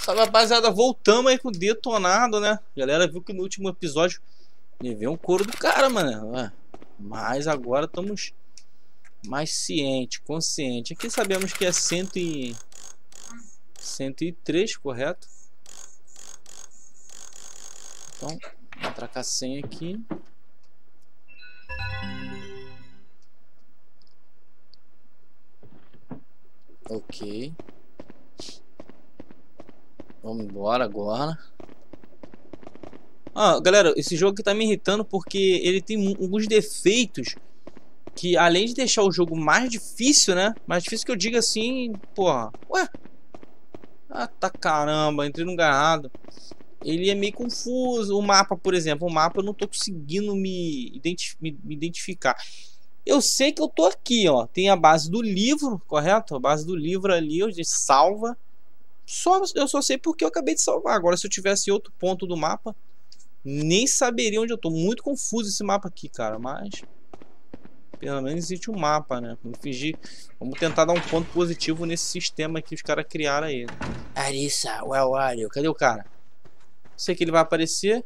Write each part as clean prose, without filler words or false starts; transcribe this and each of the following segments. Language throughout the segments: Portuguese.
Salve, rapaziada, voltamos aí com o detonado, né? A galera viu que no último episódio levei um couro do cara, mano. Mas agora estamos mais ciente, consciente. Aqui sabemos que é 103, correto? Então, vou entrar com a senha aqui. Ok. Vamos embora agora. Galera, esse jogo aqui tá me irritando porque ele tem alguns defeitos que, além de deixar o jogo mais difícil, né? Mais difícil que eu diga assim, porra. Ué? Ah, tá caramba, entrei no lugar errado. Ele é meio confuso. O mapa, por exemplo, eu não tô conseguindo me identificar. Eu sei que eu tô aqui, ó. Tem a base do livro, correto? A base do livro ali, onde salva. Eu só sei porque eu acabei de salvar. Agora, se eu tivesse outro ponto do mapa, nem saberia onde eu tô. Muito confuso esse mapa aqui, cara. Mas pelo menos existe um mapa, né? Vamos fingir. Vamos tentar dar um ponto positivo nesse sistema que os caras criaram aí. Arissa, where are you? Cadê o cara? Sei que ele vai aparecer.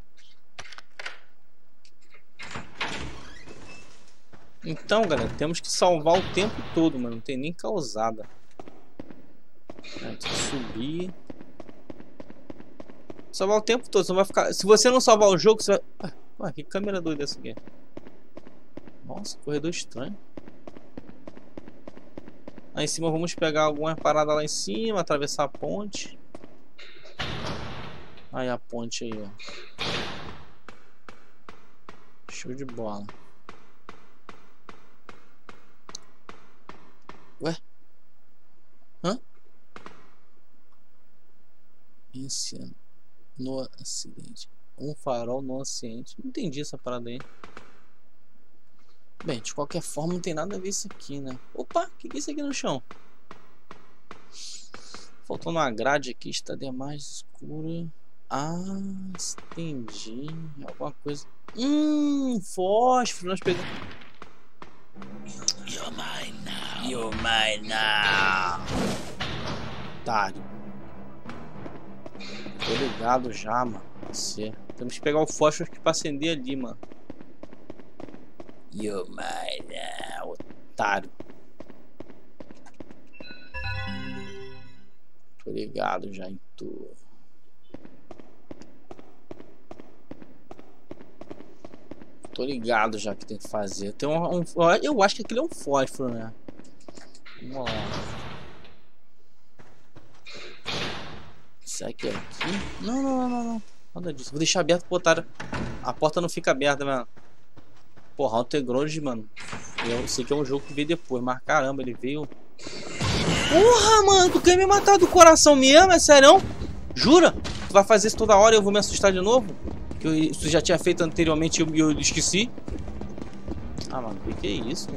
Então, galera, temos que salvar o tempo todo, mano. Não tem nem causada. Tem que subir. Salvar o tempo todo. Você não vai ficar... Se você não salvar o jogo, você vai... Ué, que câmera doida essa aqui. Nossa, corredor estranho. Lá em cima vamos pegar alguma parada lá em cima. Atravessar a ponte. Aí a ponte aí, ó. Show de bola. Ué? Hã? Esse no acidente. Um farol no acidente. Não entendi essa parada aí. Bem, de qualquer forma não tem nada a ver isso aqui, né? Opa, o que é isso aqui no chão? Faltou uma grade aqui, está demais escura. Ah, entendi. Alguma coisa. Fósforo. Nós pegamos. You're mine now. You're mine now. Otário. Tô ligado já, mano. Você. Temos que pegar o fósforo aqui pra acender ali, mano. You're mine now. Otário. Tô ligado já em tudo. Tô ligado já que tem que fazer. Tem eu acho que aquilo é um fósforo, né? Vamos lá. Isso aqui é aqui? Não. Nada disso. Vou deixar aberto pro otário. A porta não fica aberta, mano. Porra, Outer Grove, mano. Eu sei que é um jogo que veio depois, mas caramba, ele veio. Porra, mano, tu quer me matar do coração mesmo? É sério? Jura? Tu vai fazer isso toda hora e eu vou me assustar de novo? Que isso já tinha feito anteriormente e eu esqueci. Ah, mano, o que é isso?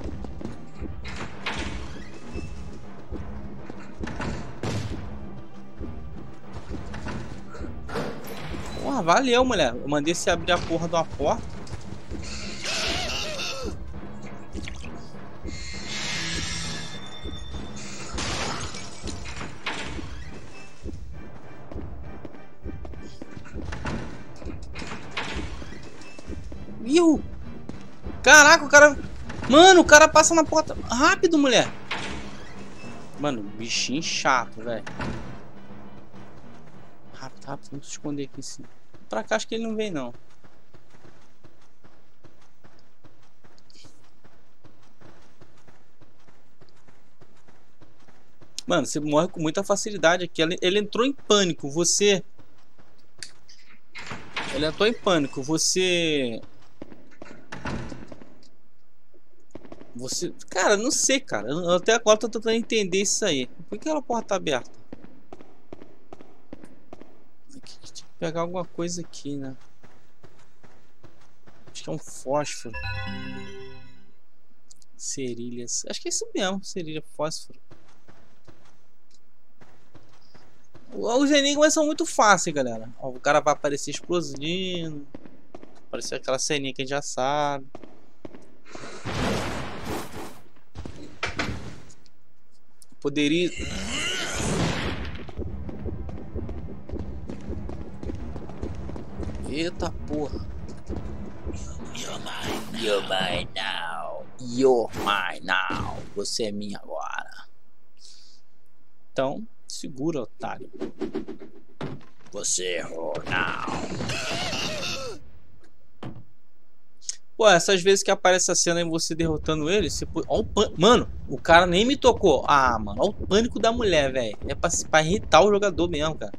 Porra, valeu, mulher. Eu mandei você abrir a porra de uma porta. Viu? Caraca, o cara... Mano, o cara passa na porta rápido, mulher. Mano, bichinho chato, velho. Rápido. Vamos se esconder aqui em cima. Pra cá acho que ele não vem, não. Mano, você morre com muita facilidade aqui. Ele entrou em pânico. Ele entrou em pânico. Você... Cara, não sei, cara. Eu até agora tô tentando entender isso aí. Por que aquela porta tá aberta? Tinha que pegar alguma coisa aqui, né? Acho que é um fósforo. Cerilhas. Acho que é isso mesmo. Cerilha, fósforo. Os enigmas são muito fáceis, galera. Ó, o cara vai aparecer explodindo. Aparecer aquela ceninha que a gente já sabe. Poderia... Eita porra. You're mine now. You're mine now. Você é minha agora. Então, segura, otário. Você errou now. Pô, essas vezes que aparece a cena e você derrotando ele, você... Ó, mano, o cara nem me tocou. Ah, mano, olha o pânico da mulher, velho. É pra irritar o jogador mesmo, cara.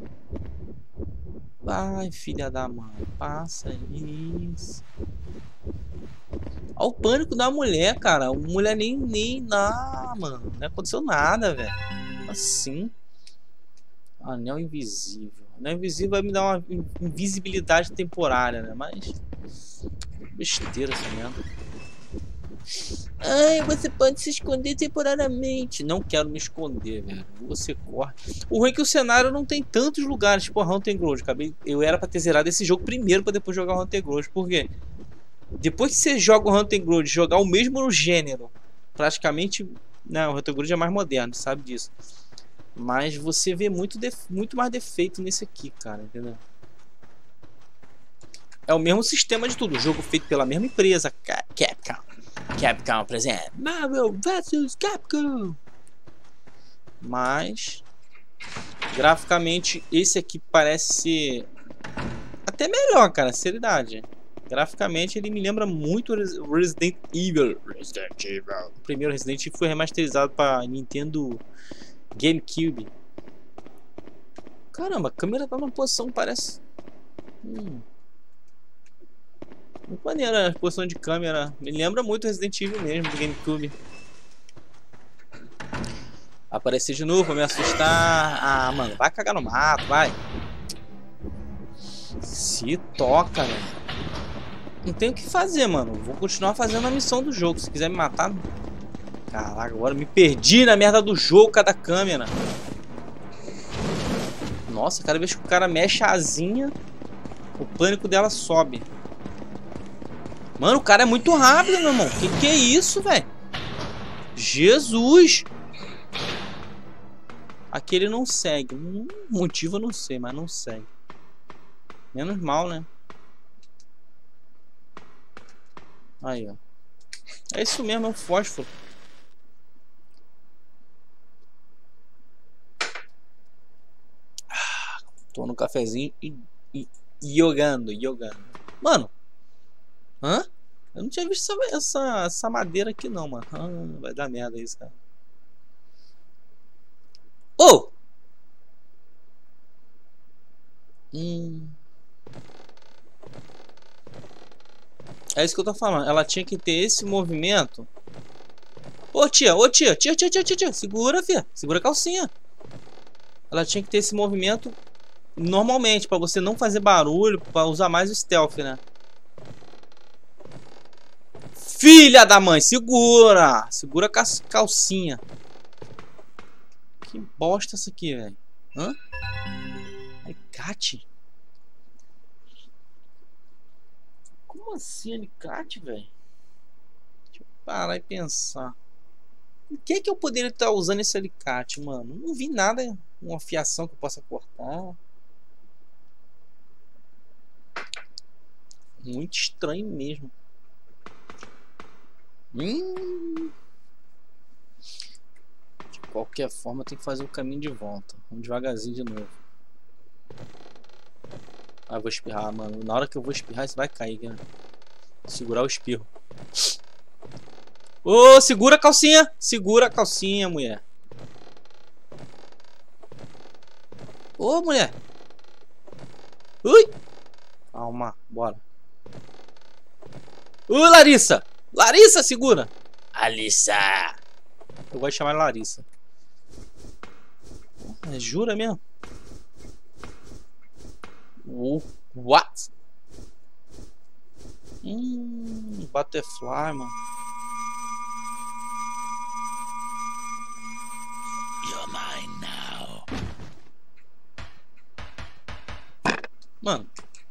Vai, filha da mãe. Passa isso. Olha o pânico da mulher, cara. A mulher nem nada, mano. Não aconteceu nada, velho. Assim. Anel invisível. Anel invisível vai me dar uma invisibilidade temporária, né? Mas... besteira essa merda. Ai, você pode se esconder temporariamente. Não quero me esconder, velho. Você corre. O ruim é que o cenário não tem tantos lugares, tipo Hunter Ground. Eu era pra ter zerado esse jogo primeiro pra depois jogar o Hunter Ground. Por quê? Depois que você joga o Hunter Ground, jogar o mesmo gênero, praticamente... Não, o Hunter Ground é mais moderno, sabe disso. Mas você vê muito mais defeito nesse aqui, cara, entendeu? É o mesmo sistema de tudo. O jogo feito pela mesma empresa, Capcom. Capcom presente. Marvel vs Capcom. Mas graficamente esse aqui parece ser até melhor, cara, seriedade. Graficamente ele me lembra muito Resident Evil. O primeiro Resident Evil foi remasterizado para Nintendo GameCube. Caramba, a câmera tá numa posição parece muito maneira a posição de câmera. Me lembra muito Resident Evil mesmo, do GameCube. Aparecer de novo pra me assustar. Ah, mano, vai cagar no mato, vai. Se toca, velho. Não tem o que fazer, mano. Vou continuar fazendo a missão do jogo. Se quiser me matar... Caraca, agora me perdi na merda do jogo, cada câmera. Nossa, cada vez que o cara mexe a asinha, o pânico dela sobe. Mano, o cara é muito rápido, meu irmão. Que é isso, velho? Jesus! Aqui ele não segue. Motivo eu não sei, mas não segue. Menos mal, né? Aí, ó. É isso mesmo, é um fósforo. Tô no cafezinho e jogando. Mano. Hã? Eu não tinha visto essa madeira aqui não, mano. Vai dar merda isso, cara. Oh! É isso que eu tô falando. Ela tinha que ter esse movimento. Ô tia. Segura, filha. Segura a calcinha. Ela tinha que ter esse movimento normalmente, pra você não fazer barulho, pra usar mais o stealth, né? Filha da mãe, segura! Segura a calcinha. Que bosta essa aqui, velho. Hã? Alicate? Como assim alicate, velho? Deixa eu parar e pensar. Por que eu poderia estar usando esse alicate, mano? Não vi nada, uma fiação que eu possa cortar. Muito estranho mesmo. De qualquer forma, tem que fazer o caminho de volta. Vamos devagarzinho de novo. Ah, eu vou espirrar, mano. Na hora que eu vou espirrar, isso vai cair, né? Segurar o espirro. Ô, segura a calcinha! Segura a calcinha, mulher. Ô, mulher! Ui! Calma, bora. Ô, Larissa! Larissa, segura! Alissa! Eu gosto de chamar Larissa. Jura mesmo? What? Butterfly, mano. You're mine now. Mano.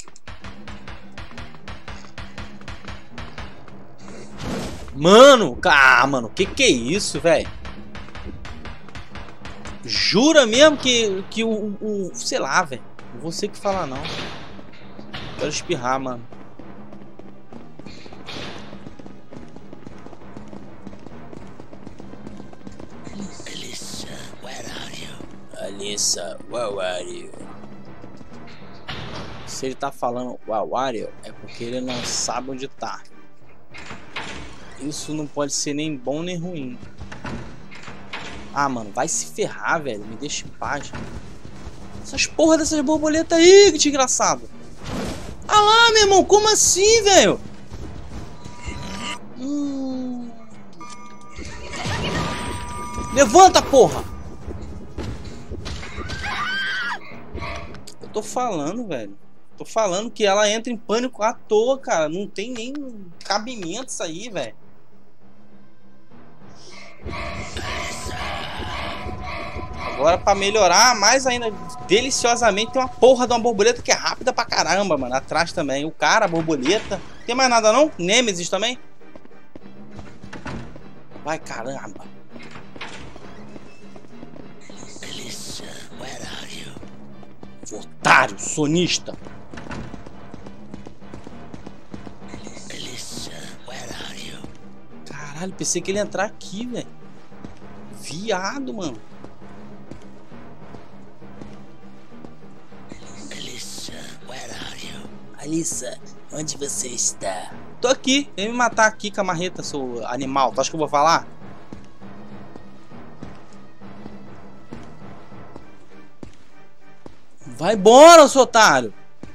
Mano, que é isso, velho? Jura mesmo que sei lá, velho. Não vou ser que falar não. Quero espirrar, mano. Alyssa, where are you? Alyssa, where are you? Se ele tá falando "Where are you", é porque ele não sabe onde tá. Isso não pode ser nem bom nem ruim. Ah, mano, vai se ferrar, velho. Me deixa em paz. Essas porra dessas borboletas aí, que desgraçado. Ah lá, meu irmão, como assim, velho? Levanta, porra! Eu tô falando, velho. Tô falando que ela entra em pânico à toa, cara. Não tem nem cabimento isso aí, velho. Agora, pra melhorar mais ainda, deliciosamente, tem uma porra de uma borboleta que é rápida pra caramba, mano. Atrás também. O cara, a borboleta. Tem mais nada não? Nemesis também? Vai, caramba. Alyssa, where are you? Otário, sonista. Alyssa, where are you? Caralho, pensei que ele ia entrar aqui, velho. Viado, mano. Alyssa, where are you? Alyssa, onde você está? Tô aqui. Vem me matar aqui com a marreta, seu animal. Tu acha que eu vou falar? Vai embora, seu otário.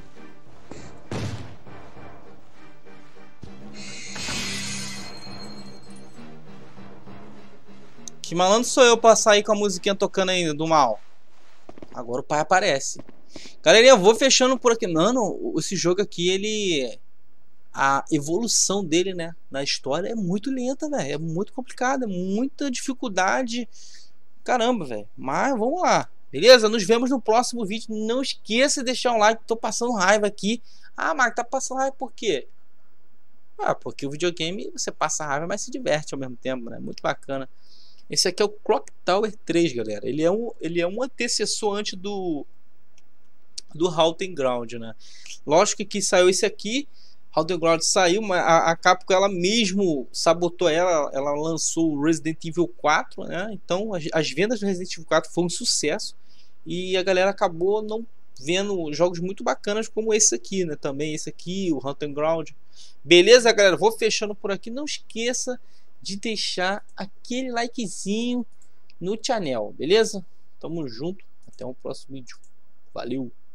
Que malandro sou eu pra sair com a musiquinha tocando ainda do mal? Agora o pai aparece. Galera, eu vou fechando por aqui. Mano, esse jogo aqui, ele... A evolução dele, né, na história é muito lenta, velho. É muito complicado, é muita dificuldade. Caramba, velho. Mas vamos lá. Beleza? Nos vemos no próximo vídeo. Não esqueça de deixar um like. Tô passando raiva aqui. Ah, Marco, tá passando raiva por quê? Ah, porque o videogame você passa raiva, mas se diverte ao mesmo tempo, né? Muito bacana. Esse aqui é o Clock Tower 3, galera. Ele é um antecessor antes do Haunted Ground, né? Lógico que saiu esse aqui. Haunted Ground saiu, mas a Capcom ela mesmo sabotou ela lançou o Resident Evil 4, né? Então as vendas do Resident Evil 4 foram um sucesso e a galera acabou não vendo jogos muito bacanas como esse aqui, né? Também esse aqui, o Haunted Ground. Beleza, galera? Vou fechando por aqui. Não esqueça de deixar aquele likezinho no channel, beleza? Tamo junto. Até o próximo vídeo. Valeu!